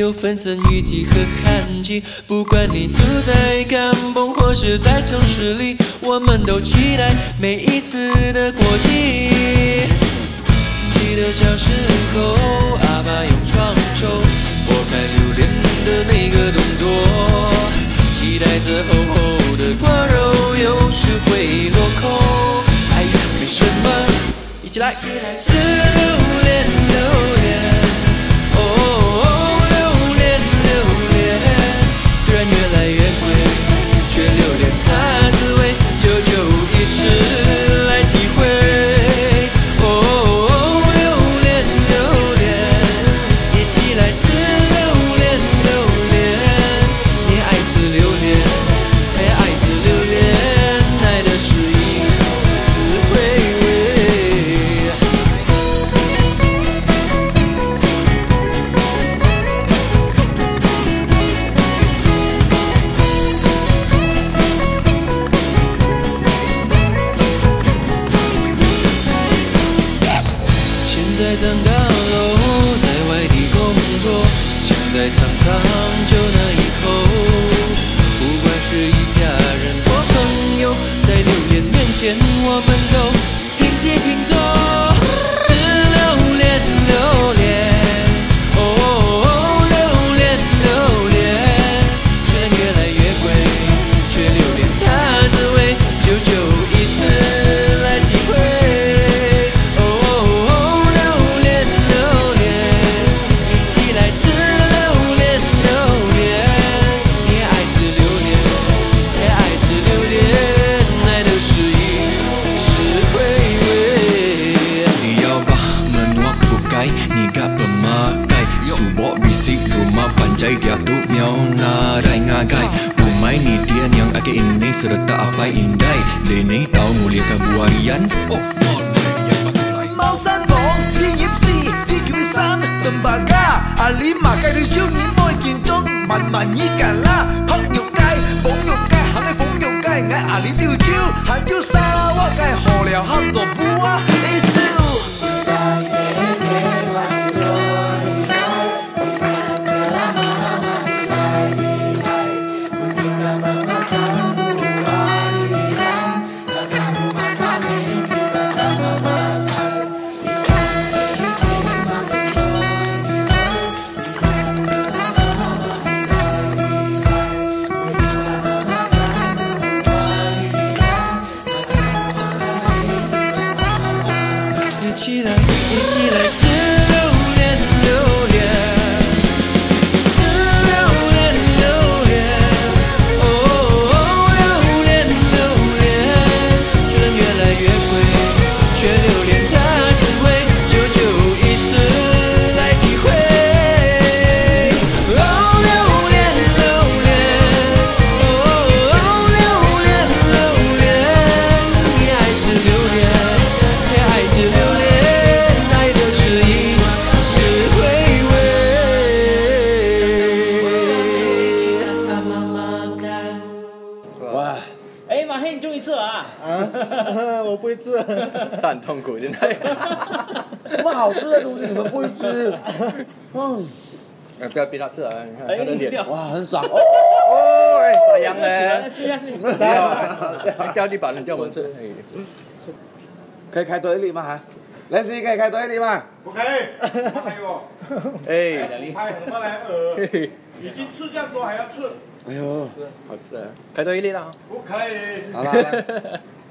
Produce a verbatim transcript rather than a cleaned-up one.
有分层雨季和旱季。不管你住在甘榜或是在城市里，我们都期待每一次的过季。记得小时候，阿爸用双手拨开榴莲的那个动作，期待着厚厚的果肉有时会落空。哎呀，没什么，一起来，是榴莲，榴莲，哦哦，榴莲，榴莲，虽然越来越贵，却留恋它滋味，久久一次来体会。现在长大喽，在外地工作，现在常常就那一口。不管是一家人或朋友，在榴莲面前，我们都平起平坐。是榴莲，榴莲，哦哦，榴莲，榴莲，虽然越来越贵，却留恋它滋味，久久一次来体会。Dia tu miau na dai ngagai Umay ni dia yang ake ini serta apa indai Lene tau mulia kabuayan Oh, oh, yang bakulai Mau san bóng, đi nhịp xì, đi kêu san Tầm bà ga, à lý mà cây đi trước nhịp môi kiên trông Mạnh mà nhí cả la, phóc nhục cay Bóng nhục cay, hắn ấy phóng nhục cay Ngãi à lý tiêu chiêu, hắn chiêu xa Quá cay hồ lèo hâm tổ bua Ê siêu一起来，一起来吃榴莲，榴莲，吃榴莲，榴莲，哦哦，榴莲，榴莲，虽然越来越贵，却留恋它滋味，久久一次来体会。哦，榴莲，榴莲，哦哦，榴莲，榴莲，你爱吃榴莲，也爱吃榴莲。 哇！哎，马黑，你终于吃了啊！ 啊，我不会吃， 他很痛苦，现在。 这么好吃的东西你们不会吃？嗯， 哎，不要逼他吃啊！你看他的脸， 哇，很爽哦！ 哦，哎，傻样嘞！ 试一下，试一不要，掉地板了，叫我们吃。 可以开多一粒吗？哈，来，自己可以开多一粒吗？ 不可以，还有， 哎， 拍什么来呃？已经吃这样多还要吃？ 哎呦， 好吃啊！开多一粒了。 不可以。 好了。